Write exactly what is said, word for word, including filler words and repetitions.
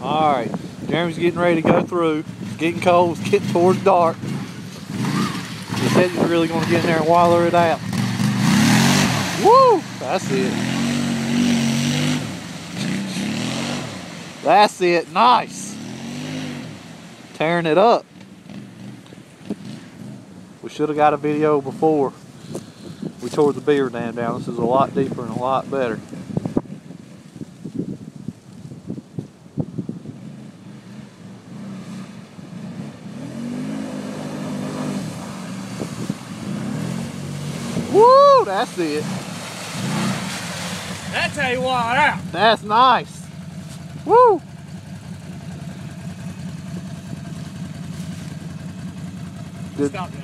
Alright, Jeremy's getting ready to go through. It's getting cold, it's getting towards dark. He said he's really going to get in there and waller it out. Woo! That's it. That's it. Nice. Tearing it up. We should have got a video before we tore the beaver dam down. This is a lot deeper and a lot better. Woo! That's it. That's how you water out. That's nice. Woo! Good. Stop that.